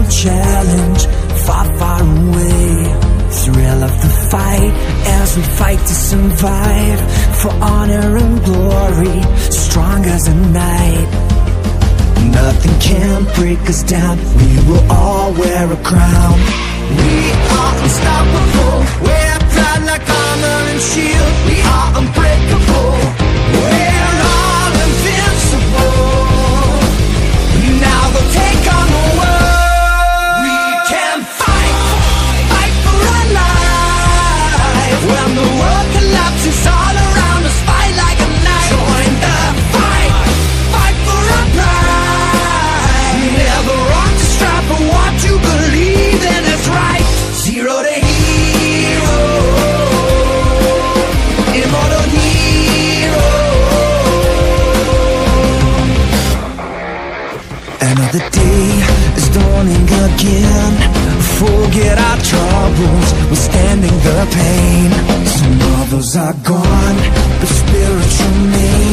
challenge, far, far away. Thrill of the fight as we fight to survive, for honor and glory, strong as the night. Nothing can break us down, we will all wear a crown. We are unstoppable, we're proud like armor and shield. We are unbreakable, we're all invincible. Now we'll take on the world. We can fight, fight for our life. When the world collapses all around us, fight like a knife. Join the fight, fight for our pride. Never off the strive for what you believe in is right. Zero to hero, immortal hero. Another day is dawning again. Forget our troubles, we're standing the pain. Some others are gone, but spirits remain.